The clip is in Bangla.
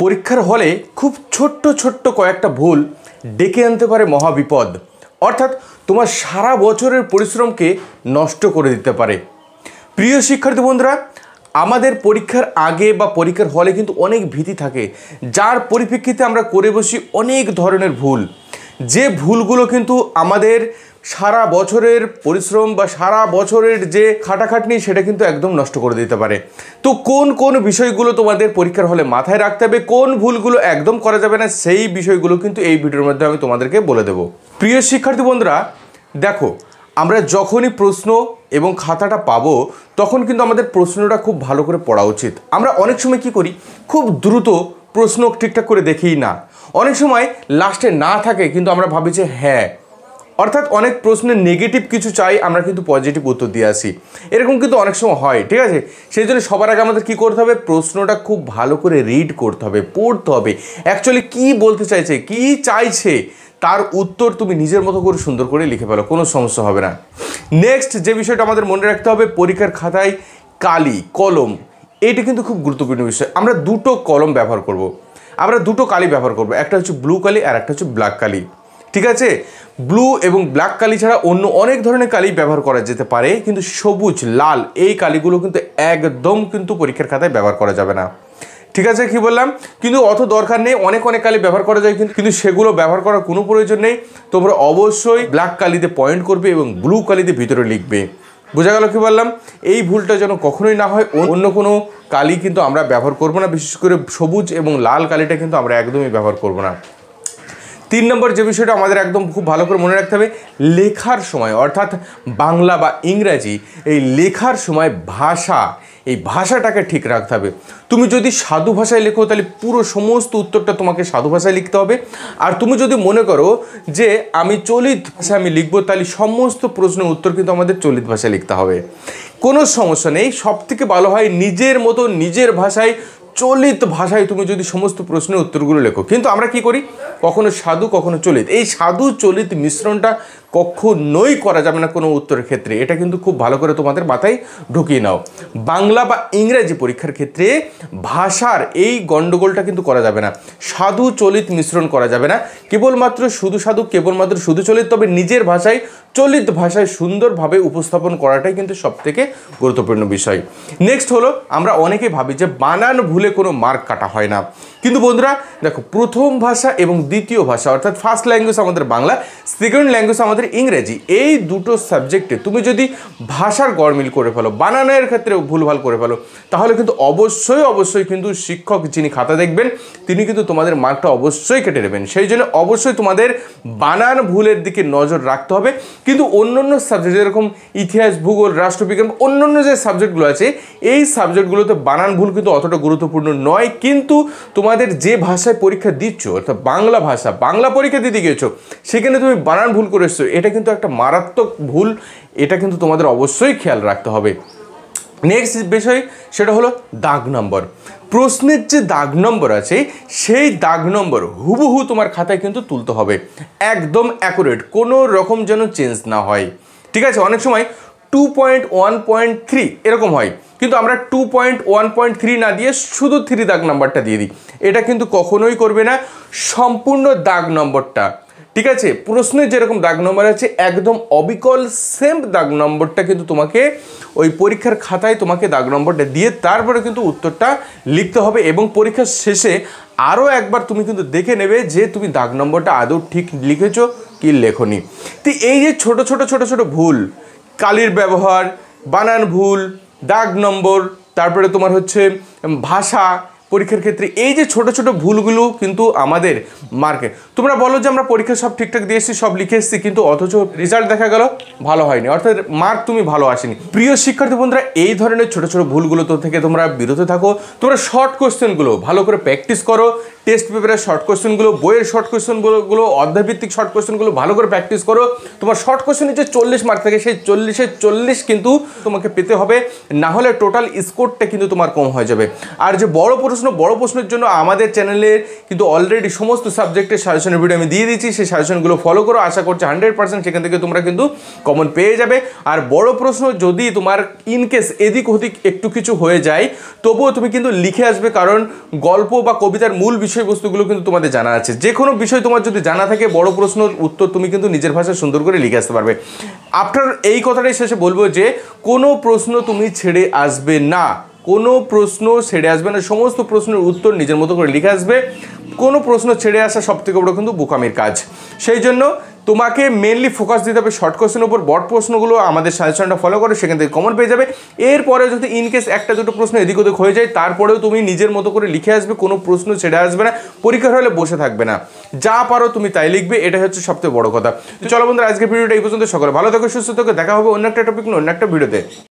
পরীক্ষার হলে খুব ছোট্ট ছোট্ট কয়েকটা ভুল ডেকে আনতে পারে মহাবিপদ, অর্থাৎ তোমার সারা বছরের পরিশ্রমকে নষ্ট করে দিতে পারে। প্রিয় শিক্ষার্থী বন্ধুরা, আমাদের পরীক্ষার আগে বা পরীক্ষার হলে কিন্তু অনেক ভীতি থাকে, যার পরিপ্রেক্ষিতে আমরা করে বসি অনেক ধরনের ভুল। যে ভুলগুলো কিন্তু আমাদের সারা বছরের পরিশ্রম বা সারা বছরের যে খাটাখাটনি সেটা কিন্তু একদম নষ্ট করে দিতে পারে। তো কোন কোন বিষয়গুলো তোমাদের পরীক্ষার হলে মাথায় রাখতে হবে, কোন ভুলগুলো একদম করা যাবে না, সেই বিষয়গুলো কিন্তু এই ভিডিওর মধ্যে আমি তোমাদেরকে বলে দেবো। প্রিয় শিক্ষার্থী বন্ধুরা, দেখো, আমরা যখনই প্রশ্ন এবং খাতাটা পাবো তখন কিন্তু আমাদের প্রশ্নটা খুব ভালো করে পড়া উচিত। আমরা অনেক সময় কি করি, খুব দ্রুত প্রশ্ন ঠিকঠাক করে দেখেই না, অনেক সময় লাস্টে না থাকে কিন্তু আমরা ভাবি যে হ্যাঁ, অর্থাৎ অনেক প্রশ্নের নেগেটিভ কিছু চাই, আমরা কিন্তু পজিটিভ উত্তর দিয়ে আসি। এরকম কিন্তু অনেক সময় হয়, ঠিক আছে? সেই জন্য সবার আগে আমাদের কী করতে হবে, প্রশ্নটা খুব ভালো করে রিড করতে হবে, পড়তে হবে। অ্যাকচুয়ালি কী বলতে চাইছে, কী চাইছে, তার উত্তর তুমি নিজের মতো করে সুন্দর করে লিখে ফেলো, কোনো সমস্যা হবে না। নেক্সট যে বিষয়টা আমাদের মনে রাখতে হবে, পরীক্ষার খাতায় কালি, কলম, এইটা কিন্তু খুব গুরুত্বপূর্ণ বিষয়। আমরা দুটো কলম ব্যবহার করব, আমরা দুটো কালি ব্যবহার করব, একটা হচ্ছে ব্লু কালি আর একটা হচ্ছে ব্ল্যাক কালি, ঠিক আছে? ব্লু এবং ব্ল্যাক কালি ছাড়া অন্য অনেক ধরনের কালি ব্যবহার করা যেতে পারে, কিন্তু সবুজ, লাল এই কালিগুলো কিন্তু একদম কিন্তু পরীক্ষার খাতায় ব্যবহার করা যাবে না, ঠিক আছে? কি বললাম, কিন্তু অত দরকার নেই, অনেক অনেক কালি ব্যবহার করা যায়, কিন্তু সেগুলো ব্যবহার করার কোনো প্রয়োজন নেই। তোমরা অবশ্যই ব্ল্যাক কালিতে পয়েন্ট করবে এবং ব্লু কালিতে ভিতরে লিখবে। বোঝা গেল কি বললাম? এই ভুলটা যেন কখনোই না হয়। অন্য কোনো কালি কিন্তু আমরা ব্যবহার করব না, বিশেষ করে সবুজ এবং লাল কালিটা কিন্তু আমরা একদমই ব্যবহার করব না। 3 নম্বর যে বিষয়টা আমাদের একদম খুব ভালো করে মনে রাখতে হবে, লেখার সময়, অর্থাৎ বাংলা বা ইংরাজি, এই লেখার সময় ভাষা, এই ভাষাটাকে ঠিক রাখতে হবে। তুমি যদি সাধু ভাষায় লেখো তাহলে পুরো সমস্ত উত্তরটা তোমাকে সাধু ভাষায় লিখতে হবে। আর তুমি যদি মনে করো যে আমি চলিত ভাষায় আমি লিখবো, তাহলে সমস্ত প্রশ্নের উত্তর কিন্তু আমাদের চলিত ভাষায় লিখতে হবে। কোনো সমস্যা নেই, সবথেকে ভালো হয় নিজের মতো নিজের ভাষায়, চলিত ভাষায় তুমি যদি সমস্ত প্রশ্নের উত্তরগুলো লেখো। কিন্তু আমরা কি করি, কখনো সাধু কখনো চলিত, এই সাধু চলিত মিশ্রণটা কখনোই করা যাবে না কোনো উত্তরের ক্ষেত্রে। এটা কিন্তু খুব ভালো করে তোমাদের মাথায় ঢুকিয়ে নাও। বাংলা বা ইংরেজি পরীক্ষার ক্ষেত্রে ভাষার এই গণ্ডগোলটা কিন্তু করা যাবে না, সাধু চলিত মিশ্রণ করা যাবে না, কেবলমাত্র শুধু সাধু, কেবলমাত্র শুধু চলিত, তবে নিজের ভাষায় চলিত ভাষায় সুন্দরভাবে উপস্থাপন করাটাই কিন্তু সবথেকে গুরুত্বপূর্ণ বিষয়। নেক্সট হলো, আমরা অনেকে ভাবি যে বানান ভুলে কোনো মার্ক কাটা হয় না, কিন্তু বন্ধুরা দেখো, প্রথম ভাষা এবং দ্বিতীয় ভাষা, অর্থাৎ ফার্স্ট ল্যাঙ্গুয়েজ আমাদের বাংলা, সেকেন্ড ল্যাঙ্গুয়েজ আমাদের ইংরেজি, এই দুটো সাবজেক্টে তুমি যদি ভাষার গড়মিল করে ফেলো, বানানের ক্ষেত্রে ভুলভাল করে ফেলো, তাহলে কিন্তু অবশ্যই কিন্তু শিক্ষক যিনি খাতা দেখবেন তিনি কিন্তু তোমাদের মার্কটা অবশ্যই কেটে নেবেন। সেই জন্য অবশ্যই তোমাদের বানান ভুলের দিকে নজর রাখতে হবে। কিন্তু অন্যান্য সাবজেক্ট যেরকম ইতিহাস, ভূগোল, রাষ্ট্রবিজ্ঞান, অন্যান্য যে সাবজেক্টগুলো আছে, এই সাবজেক্টগুলোতে বানান ভুল কিন্তু অতটা গুরুত্বপূর্ণ নয়। কিন্তু তোমাদের যে ভাষায় পরীক্ষা দিচ্ছ, অর্থাৎ বাংলা ভাষা, বাংলা পরীক্ষা দিতে গিয়েছো, সেখানে তুমি বানান ভুল করে এসছো, এটা কিন্তু একটা মারাত্মক ভুল, এটা কিন্তু তোমাদের অবশ্যই খেয়াল রাখতে হবে। নেক্সট বিষয় সেটা হলো দাগ নম্বর। প্রশ্নের যে দাগ নম্বর আছে, সেই দাগ নম্বর হুবহু তোমার খাতায় কিন্তু তুলতে হবে, একদম অ্যাকুরেট, কোনো রকম যেন চেঞ্জ না হয়, ঠিক আছে? অনেক সময় 2.1.3 এরকম হয়, কিন্তু আমরা 2.1.3 না দিয়ে শুধু 3 দাগ নম্বরটা দিয়ে দিই, এটা কিন্তু কখনোই করবে না। সম্পূর্ণ দাগ নম্বরটা, ঠিক আছে, প্রশ্নের যেরকম দাগ নম্বর আছে একদম অবিকল সেম দাগ নম্বরটা কিন্তু তোমাকে ওই পরীক্ষার খাতায় তোমাকে দাগ নম্বরটা দিয়ে তারপরে কিন্তু উত্তরটা লিখতে হবে। এবং পরীক্ষার শেষে আরও একবার তুমি কিন্তু দেখে নেবে যে তুমি দাগ নম্বরটা আদৌ ঠিক লিখেছো কি লেখনি। তো এই যে ছোট ছোট ভুল, কালির ব্যবহার, বানান ভুল, দাগ নম্বর, তারপরে তোমার হচ্ছে ভাষা পরীক্ষার ক্ষেত্রে, এই যে ছোট ছোট ভুলগুলো কিন্তু আমাদের মার্কে, তোমরা বলো যে আমরা পরীক্ষা সব ঠিকঠাক দিয়ে এসেছি, সব লিখে এসেছি, কিন্তু অথচ রেজাল্ট দেখা গেল ভালো হয়নি, অর্থাৎ মার্ক তুমি ভালো আসেনি। প্রিয় শিক্ষার্থী বন্ধুরা, এই ধরনের ছোট ছোট ভুলগুলো তো থেকে তোমরা বিরত থাকো। তোমরা শর্ট কোশ্চেনগুলো ভালো করে প্র্যাকটিস করো, টেস্ট পেপারের শর্ট কোয়েশ্চেনগুলো, বইয়ের শর্ট কোয়েশ্চেনগুলো, অধ্যায়ভিত্তিক শর্ট কোয়েশ্চেনগুলো ভালো করে প্র্যাকটিস করো। তোমার শর্ট কোয়েশ্চেনের যে 40 মার্ক থাকে সেই 40-40 কিন্তু তোমাকে পেতে হবে, না হলে টোটাল স্কোরটা কিন্তু তোমার কম হয়ে যাবে। আর যে বড় প্রশ্নের জন্য আমাদের চ্যানেলের কিন্তু অলরেডি সমস্ত সাবজেক্টের সাজেশনের ভিডিও আমি দিয়ে দিয়েছি, সেই সাজেশনগুলো ফলো করো। আশা করছি 100% সেখান থেকে তোমরা কিন্তু কমন পেয়ে যাবে। আর বড় প্রশ্ন যদি তোমার ইনকেস এদিক ওদিক একটু কিছু হয়ে যায়, তবুও তুমি কিন্তু লিখে আসবে, কারণ গল্প বা কবিতার মূল বিষয়বস্তুগুলো কিন্তু তোমাদের জানা আছে। যে কোনো বিষয় তোমার যদি জানা থাকে, বড় প্রশ্নের উত্তর তুমি কিন্তু নিজের ভাষায় সুন্দর করে লিখে আসতে পারবে। আফটার এই কথাটাই শেষে বলবো যে কোনো প্রশ্ন তুমি ছেড়ে আসবে না, কোনো প্রশ্ন ছেড়ে আসবে না, সমস্ত প্রশ্নের উত্তর নিজের মতো করে লিখে আসবে। কোনো প্রশ্ন ছেড়ে আসা সবথেকে বড় কিন্তু বোকামির কাজ। সেই জন্য তোমাকে মেনলি ফোকাস দিতে হবে শর্ট কোয়েশ্চেনের উপর। বড় প্রশ্নগুলো আমাদের সাজেশনটা ফলো করে সেখান থেকে কমন পেয়ে যাবে। এরপরে যদি ইনকেস একটা দুটো প্রশ্ন এদিক ওদিক হয়ে যায়, তারপরেও তুমি নিজের মতো করে লিখে আসবে, কোনো প্রশ্ন ছেড়ে আসবে না, পরীক্ষার হলে বসে থাকবে না, যা পারো তুমি তাই লিখবে, এটা হচ্ছে সবথেকে বড় কথা। তো চলো বন্ধুরা, আজকের ভিডিওটা এই পর্যন্ত। সকলে ভালো থাকো, সুস্থ থাকো, দেখা হবে অন্য একটা টপিক নিয়ে অন্য একটা ভিডিওতে।